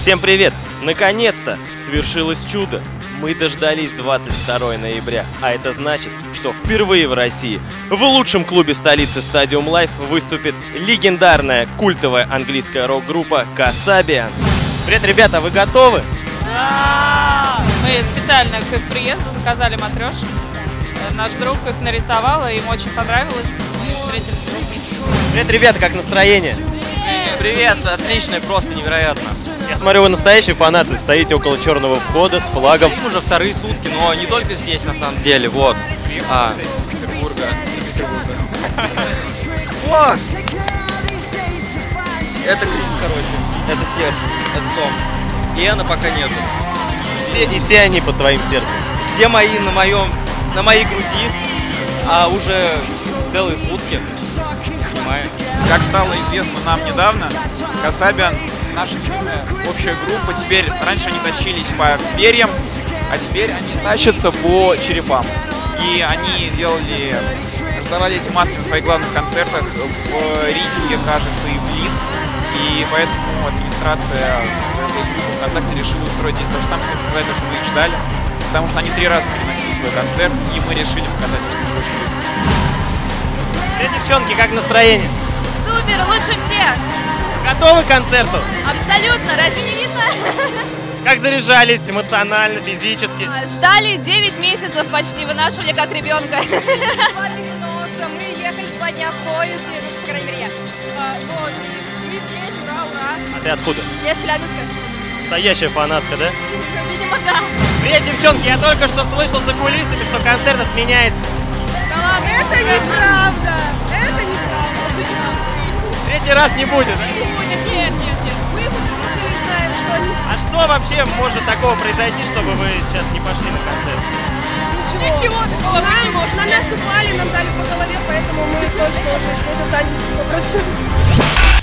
Всем привет! Наконец-то свершилось чудо! Мы дождались 22 ноября, а это значит, что впервые в России в лучшем клубе столицы Stadium Live выступит легендарная культовая английская рок-группа Kasabian. Привет, ребята, вы готовы? Да! Мы специально к их приезду заказали матрешек. Наш друг их нарисовал, и им очень понравилось. Мы встретились с ними. Привет, ребята, как настроение? Привет, отлично, просто невероятно. Я смотрю, вы настоящие фанаты, стоите около черного входа с флагом. Им уже вторые сутки, но не только здесь, на самом деле, вот. Из Петербурга. О! Это Крис, короче. Это Серж, это Том. И Анны пока нету. И все они под твоим сердцем. Все мои на моей груди, а уже целые сутки снимаю. Как стало известно нам недавно, Kasabian — наша любимая общая группа. Теперь раньше они тащились по перьям, а теперь они тащатся по черепам. И они раздавали эти маски на своих главных концертах в Ридинге, кажется, и в Лидс. И поэтому администрация ВКонтакте решила устроить здесь то же самое, показать то, что мы их ждали. Потому что они 3 раза переносили свой концерт, и мы решили показать, что мы очень любим. Привет, девчонки, как настроение? Супер, лучше всех! Готовы к концерту? Абсолютно, разве не видно? Как заряжались эмоционально, физически? Ждали 9 месяцев почти, вынашивали как ребенка. Мы ехали 2 дня в поезде, по крайней мере, я. Вот, и мы здесь, ура, ура. А ты откуда? Я из Челябинска. Настоящая фанатка, да? Видимо, да. Привет, девчонки, я только что слышал за кулисами, что концерт отменяется. Да ладно, это неправда. Это неправда. Третий раз не будет. Нет. Мы знаем, что они... А что вообще может такого произойти, чтобы вы сейчас не пошли на концерт? Ничего такого быть не может. На нас упали, нам дали по голове, поэтому мы точно уже здесь останемся 100%.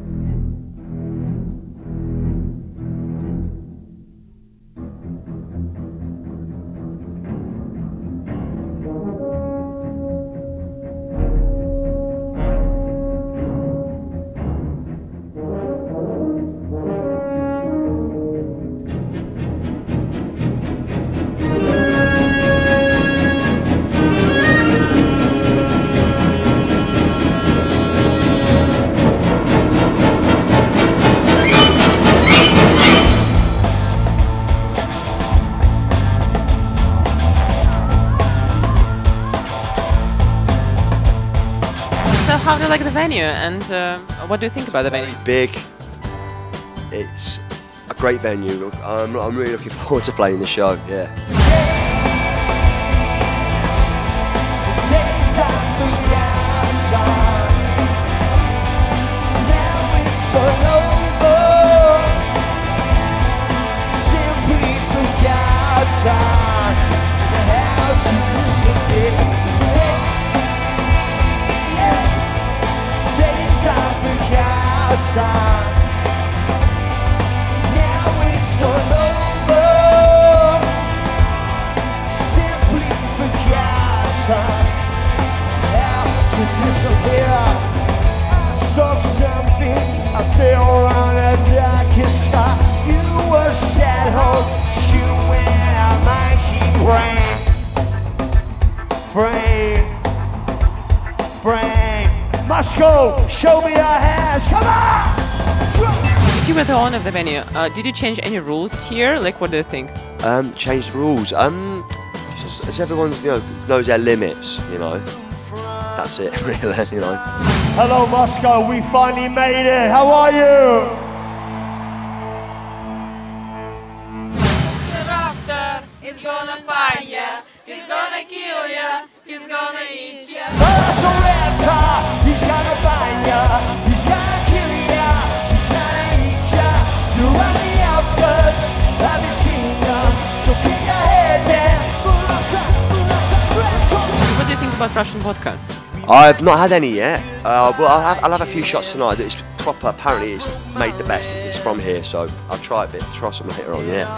So how do you like the venue, and what do you think about the venue? Big. It's a great venue. I'm really looking forward to playing the show. Yeah. Moscow, show me your hands, come on! If you were the owner of the venue, did you change any rules here? Like, what do you think? Change the rules. Just as everyone knows their limits, That's it, really, Hello, Moscow, we finally made it. How are you? Raptor is gonna find ya, he's gonna kill ya, he's gonna eat ya. That's a raptor, he's gonna find ya, he's gonna kill ya, he's gonna eat ya. You're on the outskirts of his kingdom, so keep your head down. What do you think about Russian vodka? I've not had any yet. Well, I'll have a few shots tonight. It's proper. Apparently, it's made the best. It's from here, so I'll try a bit. Try some later on. Yeah.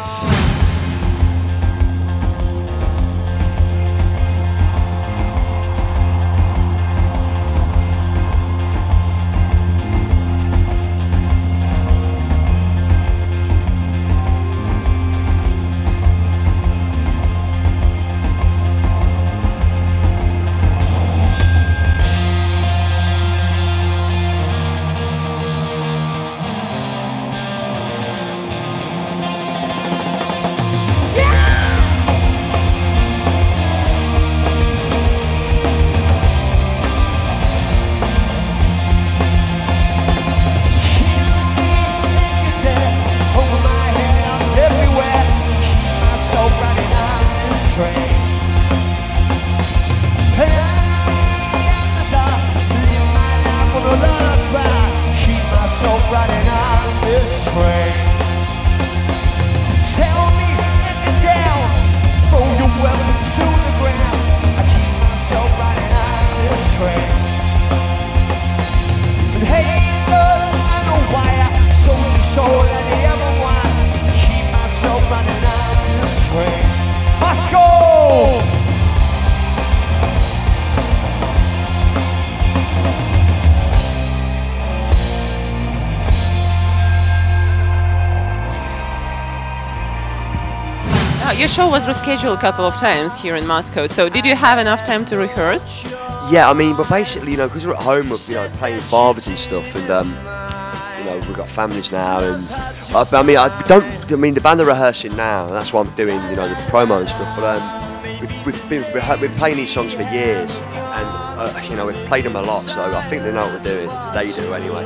your show was rescheduled a couple of times here in Moscow. So did you have enough time to rehearse? Yeah, I mean, but basically, you know, because we're at home, we're playing fathers and stuff, and we've got families now, and the band are rehearsing now, and that's why I'm doing, the promo and stuff. But we've been playing these songs for years, and we've played them a lot, so I think they know what we're doing. They do anyway.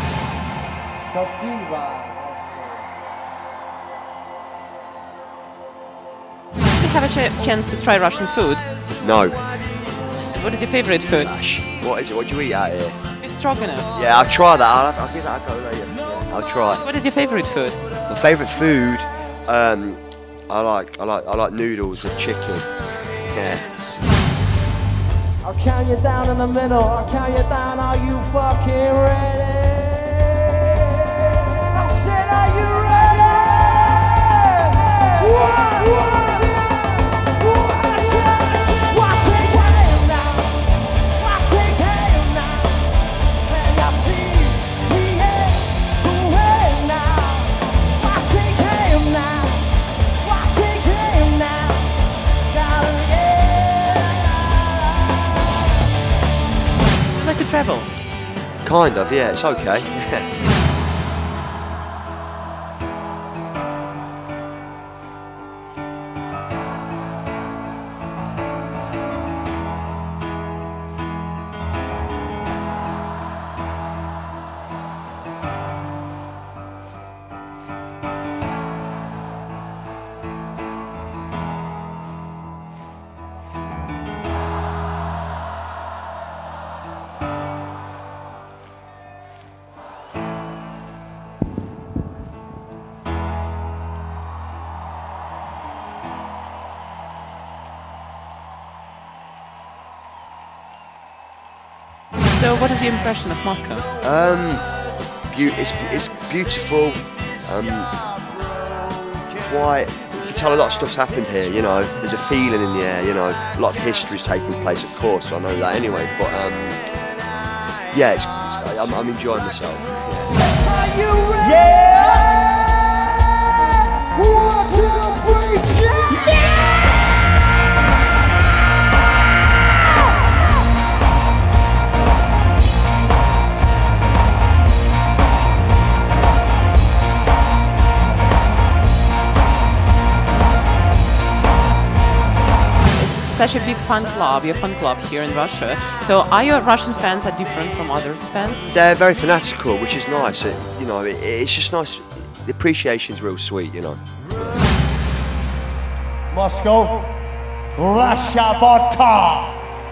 Did you have a chance to try Russian food? No. What is your favorite food? What is it? What do you eat out here? Beef stroganoff. Yeah, I'll try that. I'll give that a go later. Yeah, I'll try. What is your favorite food? My favourite food, I like noodles with chicken. Yeah. I'll count you down in the middle. I'll count you down. Are you fucking ready? I said, are you ready? One. Travel? Kind of, yeah, it's okay. So what is your impression of Moscow? It's beautiful. Quite. You can tell a lot of stuff's happened here. There's a feeling in the air. A lot of history's taking place, of course. So I know that anyway. But yeah, I'm enjoying myself. Yeah. 1, 2, 3, yeah. Such a big fan club, your fan club here in Russia. So are your Russian fans are different from other fans? They're very fanatical, which is nice. It's just nice. The appreciation's real sweet, Moscow, Russia vodka.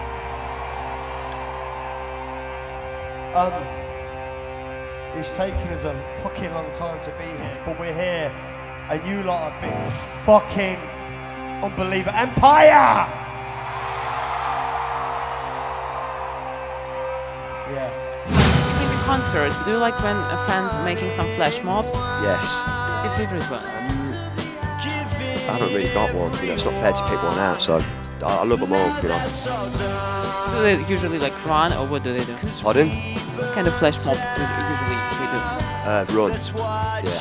It's taken us a fucking long time to be here, but we're here, and you lot are big fucking unbeliever empire. Yeah. In the concerts, do you like when fans are making some flash mobs? Yes. What's your favorite one? I haven't really got one. It's not fair to pick one out, so I love them all. Do they usually run, or what do they do? Pardon? What kind of flash mob do usually we do? Run. Yeah.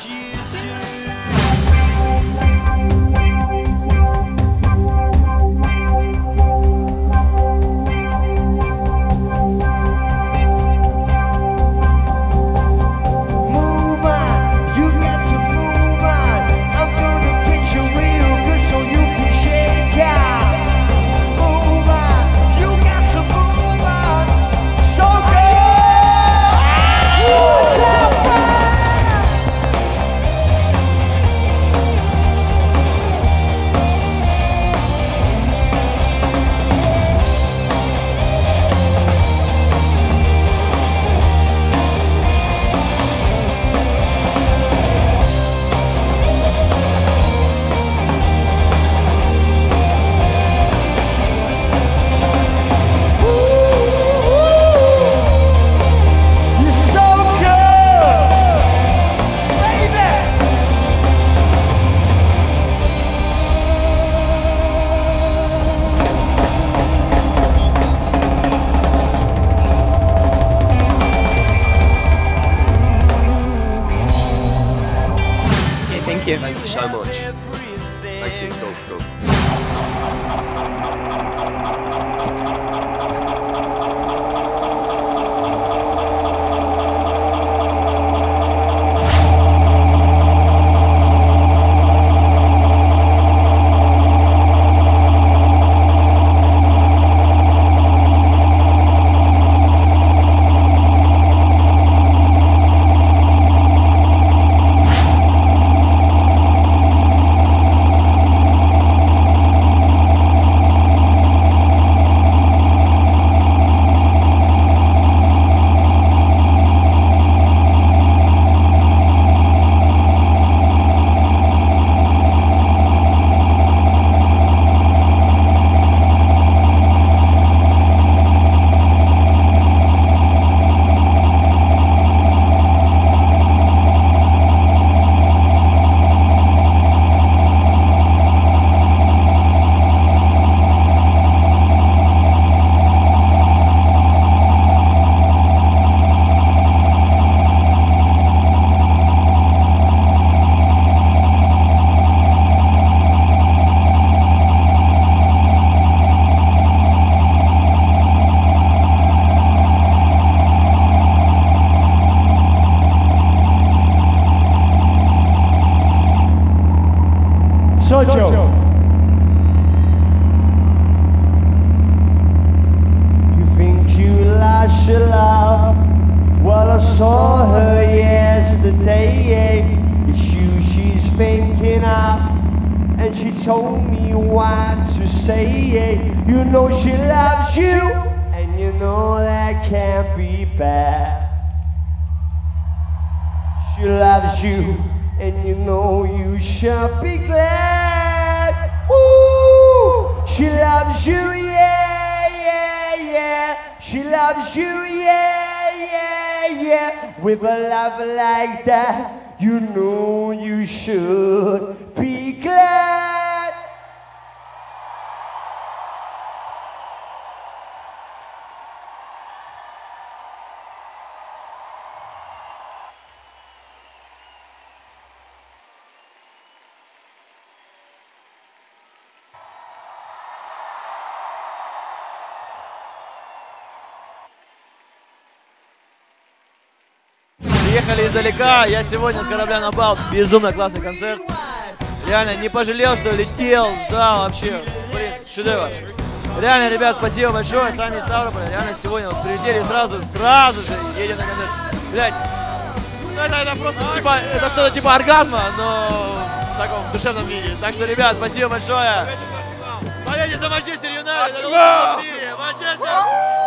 Jojo. You think you lost your love? Well, I saw her yesterday. It's you she's thinking of, and she told me what to say. You know she loves you, and you know that can't be bad. She loves you, and you know you should be glad. Woo! She loves you, yeah, yeah, yeah. She loves you, yeah, yeah, yeah. With a love like that, you know you should be glad. Приехали издалека, я сегодня с корабля на бал, безумно классный концерт. Реально не пожалел, что летел, ждал вообще, блин, шедевр. Реально, ребят, спасибо большое, сами из Ставрополя, реально сегодня вот прилетели сразу же едем на концерт. Блядь, ну это просто типа, это что-то типа оргазма, но в таком душевном виде. Так что, ребят, спасибо большое. Болейте за Манчестер Юнайтед, Манчестер!